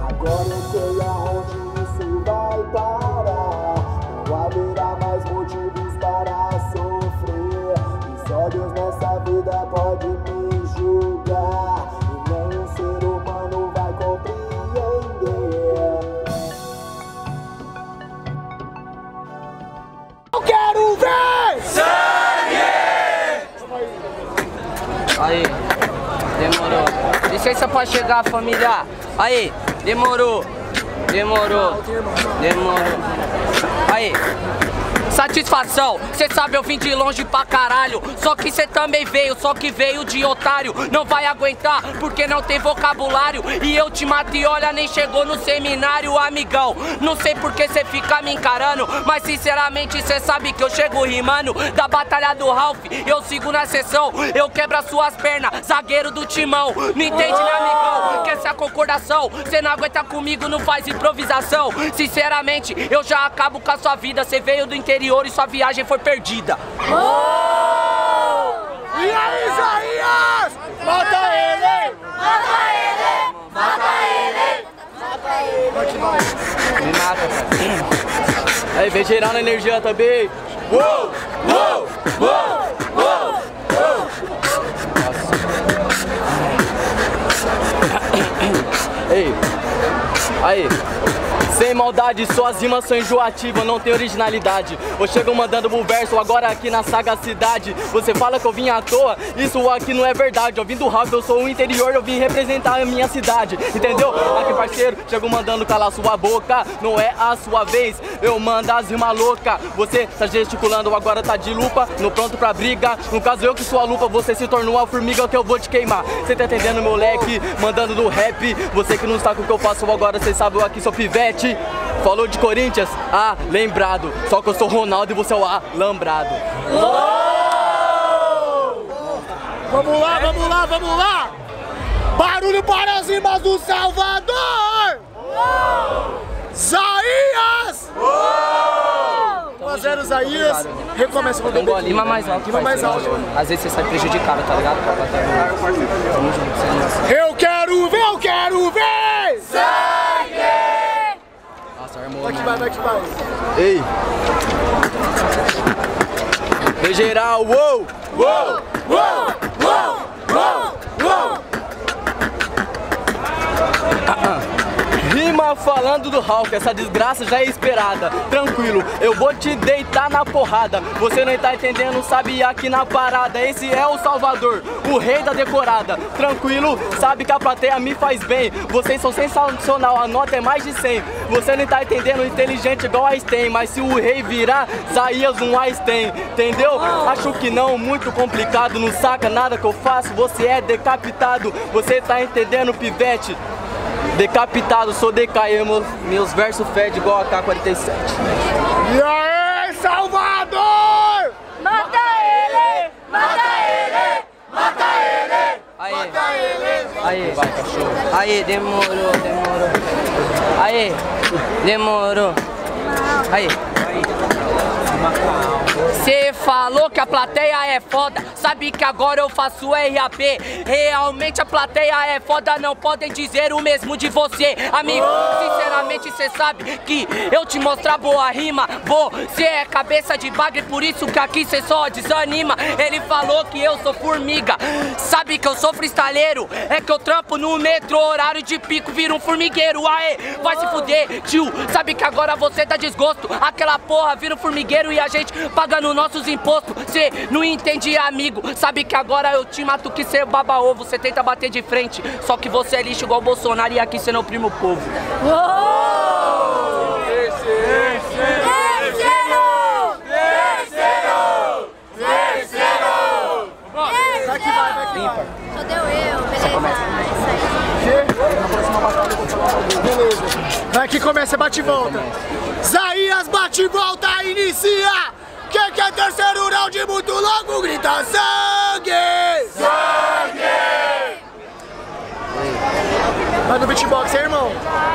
Agora eu sei aonde isso vai parar. Não haverá mais motivos para sofrer. E só Deus nessa vida pode me julgar. E nenhum ser humano vai compreender. Eu quero ver sangue! Aí, demorou. Licença pra chegar, família. Aí, demorou. Demorou. Aí. Satisfação, cê sabe eu vim de longe pra caralho. Só que cê também veio, só que veio de otário. Não vai aguentar, porque não tem vocabulário. E eu te mato e olha, nem chegou no seminário, amigão. Não sei por que cê fica me encarando, mas sinceramente cê sabe que eu chego rimando. Da batalha do Ralph, eu sigo na sessão. Eu quebro as suas pernas, zagueiro do timão. Não entende, né, amigão? Que essa concordação, cê não aguenta comigo, não faz improvisação. Sinceramente, eu já acabo com a sua vida. Cê veio do interior e sua viagem foi perdida. E aí, Isaías? Mata ele! Mata ele! Mata ele! Mata ele! Me mata, Aí, vem gerar na energia também. Uou! Uou! Uou! Uou! Uou! Ei, aí. Sem maldade, suas rimas são enjoativas, não tem originalidade. Eu chego mandando o verso agora aqui na sagacidade. Você fala que eu vim à toa, isso aqui não é verdade. Eu vim do Ralph, eu sou o interior, eu vim representar a minha cidade. Entendeu? Aqui, parceiro, chego mandando calar sua boca. Não é a sua vez, eu mando as rimas loucas. Você tá gesticulando, agora tá de lupa, no pronto pra briga. No caso eu que sou a lupa, você se tornou a formiga que eu vou te queimar. Você tá entendendo, meu leque? Mandando no rap. Você que não sabe o que eu faço agora, cê sabe, eu aqui sou pivete. Falou de Corinthians? Ah, lembrado. Só que eu sou Ronaldo e você é o alambrado. Vamos lá, vamos lá, vamos lá! Barulho para as rimas do Salvador! Isaías! 1 a 0 Isaías. Recomeça com o bebê. Rima mais alto. Rima mais alto. Às vezes você sai prejudicado, tá ligado? Eu quero ver sangue! Nossa, armou. Vai que vai, vai que vai. Ei! Vem geral, uou! Uou! Uou! Uou! Uou! Uou! Rima falando do Hulk, essa desgraça já é esperada. Tranquilo, eu vou te deitar na porrada. Você não tá entendendo, sabe, aqui na parada. Esse é o Salvador, o rei da decorada. Tranquilo, sabe que a plateia me faz bem. Vocês são sensacional, a nota é mais de 100. Você não tá entendendo, inteligente igual Einstein. Mas se o rei virar, Isaías um Einstein. Entendeu? Acho que não, muito complicado. Não saca nada que eu faço, você é decapitado. Você tá entendendo, pivete? Decapitado, sou DK, meus versos fedem igual a K-47. E aí, Salvador! Mata ele! Mata ele! Mata ele! Aí, Mata ele! aí, vai, cachorro. Aí, demorou. Aí, demorou. Aí. Cê falou que a plateia é foda, sabe que agora eu faço RAP. Realmente a plateia é foda, não podem dizer o mesmo de você, amigo. Sinceramente cê sabe que eu te mostrar boa rima. Você é cabeça de bagre, por isso que aqui cê só desanima. Ele falou que eu sou formiga, sabe que eu sou freestyleiro. É que eu trampo no metrô, horário de pico, viro um formigueiro. Aê, vai se fuder, tio, sabe que agora você dá desgosto. Aquela porra vira um formigueiro e a gente pagando nossos impostos. Cê não entende, amigo, sabe que agora eu te mato que cê baba ovo. Cê tenta bater de frente, só que você é lixo igual o Bolsonaro e aqui cê não oprime o povo. Vai que vai, vai que vai. Só deu eu, beleza. Beleza. Vai que começa, bate e volta. Isaías, bate e volta, inicia. Quem quer terceiro round muito longo, grita sangue! Sangue! Vai no beatbox, hein, irmão?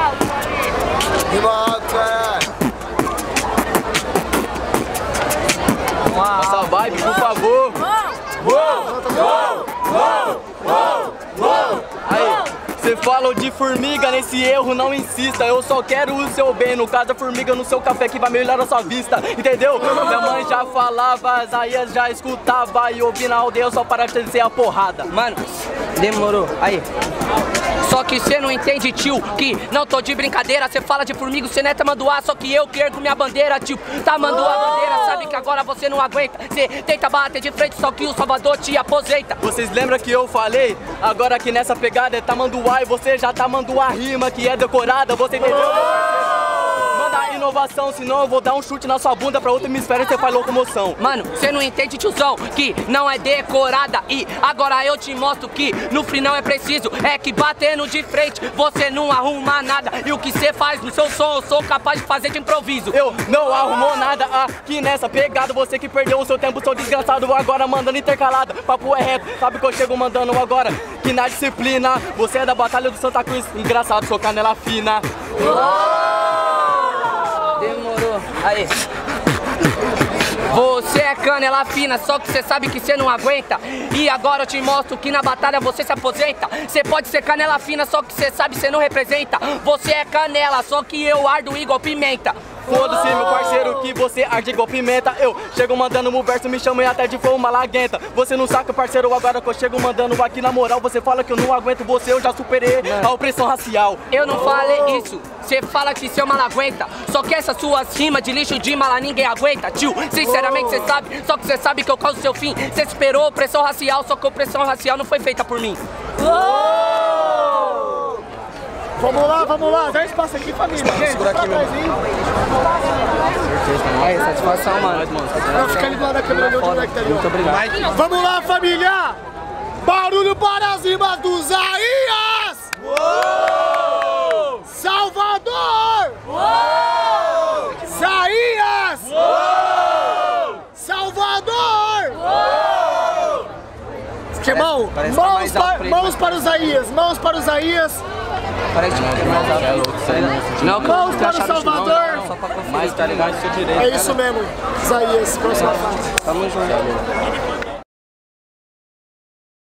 Passa a vibe, por favor. Uou! Uou! Uou! Uou! Uou! Aí, você Falo de formiga, nesse erro não insista. Eu só quero o seu bem, no caso a formiga no seu café que vai melhorar a sua vista, entendeu? Minha mãe já falava, Isaías já escutava e ouvi na aldeia só para descer a porrada. Mano, demorou, aí. Só que cê não entende, tio, que não tô de brincadeira. Cê fala de formiga, cê não é tamanduá, só que eu que ergo minha bandeira, tio. Tamanduá bandeira, sabe que agora você não aguenta. Cê tenta bater de frente, só que o Salvador te aposenta. Vocês lembram que eu falei? Agora aqui nessa pegada é tamanduá e você já tamanduá rima que é decorada, você entendeu? Manda inovação, senão eu vou dar um chute na sua bunda pra outro hemisfério e você faz locomoção. Mano, cê não entende, tiozão, que não é decorada. E agora eu te mostro que no final é preciso. É que batendo de frente você não arruma nada. E o que cê faz no seu som eu sou capaz de fazer de improviso. Eu não arrumou nada aqui nessa pegada. Você que perdeu o seu tempo, seu desgraçado, agora mandando intercalada. Papo é reto, sabe que eu chego mandando agora. Que na disciplina, você é da Batalha do Santa Cruz. Engraçado, sou canela fina. Demorou, aí. Você é canela fina, só que você sabe que você não aguenta. E agora eu te mostro que na batalha você se aposenta. Você pode ser canela fina, só que você sabe que você não representa. Você é canela, só que eu ardo igual pimenta. Foda-se, meu parceiro, que você arde igual pimenta. Eu chego mandando um verso, me chamam até de uma laguenta. Você não saca, parceiro, agora que eu chego mandando aqui na moral. Você fala que eu não aguento você, eu já superei a opressão racial. Eu não falei isso, você fala que seu mal aguenta. Só que essas suas rimas de lixo de mala ninguém aguenta, tio. Sinceramente você sabe, só que você sabe que eu causo seu fim. Você esperou opressão racial, só que a opressão racial não foi feita por mim. Vamos lá, dá espaço aqui, família. Segura aqui, meu. Aí, satisfação, mano. Não, fica ali do lado da câmera, meu moleque tá ali. Muito obrigado. Vamos lá, família! Barulho para as rimas do Isaías! Uou! Salvador! Uou! Isaías! Uou! Salvador! Uou! Irmão, mãos para o Isaías, mãos para o Isaías. Parece que não, mãos para o Salvador. Mas tá ligado, seu direito. É isso mesmo, Isaías, próxima fase. Tamo junto.